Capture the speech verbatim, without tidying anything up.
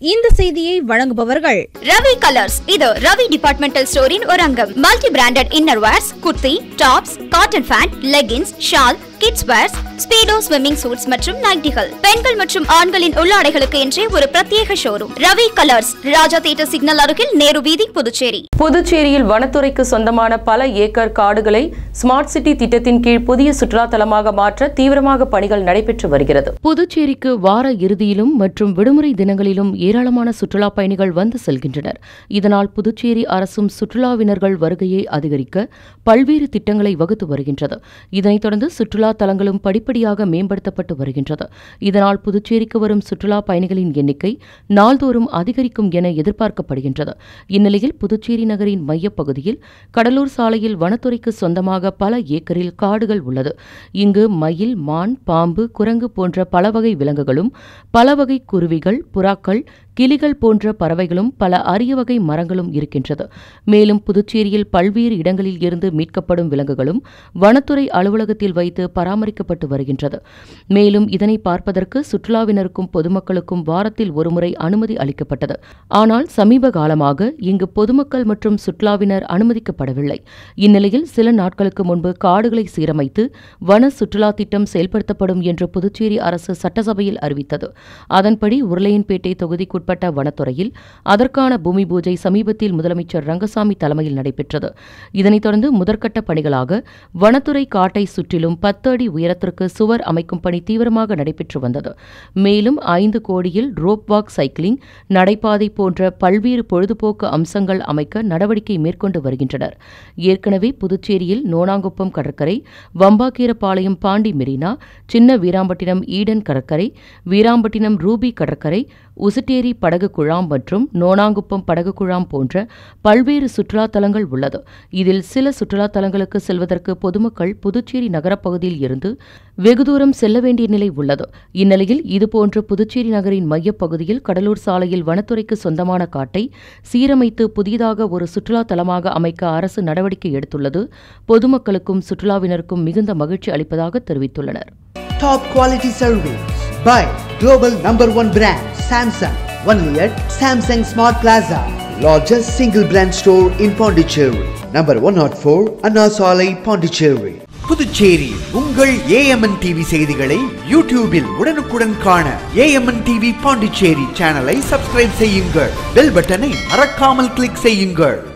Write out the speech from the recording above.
இந்த செய்தியை வழங்குபவர்கள் ரவி கலர்ஸ். இது ரவி டிபார்ட்மெண்டல் ஸ்டோரின் ஒரு அங்கம். Multi branded innerwears, kurti, tops, cotton pant, leggings, shawl, kids wears, Speedo swimming suits மற்றும் நைட்டிகள். பெண்கள் மற்றும் ஆண்களின் உள்ளாடைகளுக்கு என்றே ஒரு பிரத்யேக showroom. Ravi colours, Raja theatre signal அருகில், நேரு வீதி, புதுச்சேரி. புதுச்சேரியில் வனத்துறைக்கு சொந்தமான பல ஏக்கர் காடுகளை ஸ்மார்ட் சிட்டி திட்டத்தின் கீழ் புதிய சுற்றுலா தலமாக மாற்ற தீவிரமாக பணிகள் நடைபெற்று வருகிறது. புதுச்சேரிக்கு வார இறுதியிலும் மற்றும் விடுமுறை தினங்களிலும் ஏராளமான சுற்றுலா பயணிகள் வந்து செல்கின்றனர். இதனால் புதுச்சேரி அரசும் சுற்றுலாவினர்கள் வருகையை அதிகரிக்க பல்வேறு திட்டங்களை வகுத்து வருகின்றது. இதனைத் தொடர்ந்து சுற்றுலா தலங்களும் படிப்படியாக மேம்படுத்தப்பட்டு வருகின்றது. இதனால் புதுச்சேரிக்கு வரும் சுற்றுலா பயணிகளின் எண்ணிக்கை நாள்தோறும் அதிகரிக்கும் என எதிர்பார்க்கப்படுகின்றது. இந்நிலையில் புதுச்சேரி நகரின் மையப்பகுதியில் கடலூர் சாலையில் வனத்துறைக்கு சொந்தமாக பல ஏக்கரில் காடுகள் உள்ளது. இங்கு மயில், மான், பாம்பு, குரங்கு போன்ற பல வகை விலங்குகளும் பல வகை குருவிகள், புறாக்கள், கிளிகள் போன்ற பறவைகளும் பல அரிய வகை மரங்களும் இருக்கின்றது. மேலும் புதுச்சேரியில் பல்வேறு இடங்களில் இருந்து மீட்கப்படும் விலங்குகளும் வனத்துறை அலுவலகத்தில் வைத்து பராமரிக்கப்பட்டு வருகின்றது. மேலும் இதனை பார்ப்பதற்கு சுற்றுலாவினருக்கும் பொதுமக்களுக்கும் வாரத்தில் ஒருமுறை அனுமதி அளிக்கப்பட்டது. ஆனால் சமீப காலமாக இங்கு பொதுமக்கள் மற்றும் சுற்றுலாவினர் அனுமதிக்கப்படவில்லை. இந்நிலையில் சில நாட்களுக்கு முன்பு காடுகளை சீரமைத்து வன சுற்றுலா திட்டம் செயல்படுத்தப்படும் என்று புதுச்சேரி அரசு சட்டசபையில் அறிவித்தது. அதன்படி உருளையன்பேட்டை தொகுதிக்கு உட்பட்ட வனத்துறையில் அதற்கான பூமி பூஜை சமீபத்தில் முதலமைச்சர் ரங்கசாமி தலைமையில் நடைபெற்றது. இதனைத் தொடர்ந்து முதற்கட்ட பணிகளாக வனத்துறை காட்டை சுற்றிலும் பத்து அடி உயரத்திற்கு சுவர் அமைக்கும் பணி தீவிரமாக நடைபெற்று வந்தது. மேலும் ஐந்து கோடியில் ரோப் வாக், சைக்கிளிங், நடைபாதை போன்ற பல்வேறு பொழுதுபோக்கு அம்சங்கள் அமைக்க நடவடிக்கை மேற்கொண்டு வருகின்றனர். ஏற்கனவே புதுச்சேரியில் நோனாங்குப்பம் கடற்கரை, வம்பாக்கீரபாளையம் பாண்டி மெரினா, சின்ன வீராம்பட்டினம் ஈடன் கடற்கரை, வீராம்பட்டினம் ரூபி கடற்கரை, உசுட்டேரி படகு குழாம் மற்றும் நோனாங்குப்பம் படகு குழாம் போன்ற பல்வேறு சுற்றுலா தலங்கள் உள்ளது. இதில் சில சுற்றுலா தலங்களுக்கு செல்வதற்கு பொதுமக்கள் புதுச்சேரி நகரப்பகுதியில் இருந்து வெகு தூரம் செல்ல வேண்டிய நிலை உள்ளது. இந்நிலையில் இதுபோன்று புதுச்சேரி நகரின் மையப்பகுதியில் கடலூர் சாலையில் வனத்துறைக்கு சொந்தமான காட்டை சீரமைத்து புதிதாக ஒரு சுற்றுலா தலமாக அமைக்க அரசு நடவடிக்கை எடுத்துள்ளது பொதுமக்களுக்கும் சுற்றுலாவினருக்கும் மிகுந்த மகிழ்ச்சி அளிப்பதாக தெரிவித்துள்ளனர். Top quality service by global number one brand Samsung, only at Samsung Smart Plaza, largest single brand store in Pondicherry, number one oh four Anna Salai, Pondicherry. Puducherry உங்கள் A M N T V செய்திகளை யூடியூபில் உடனுக்குடன் காண A M N T V Pondicherry சேனலை subscribe செய்யுங்கள். Bell பட்டனை மறக்காமல் click செய்யுங்கள்.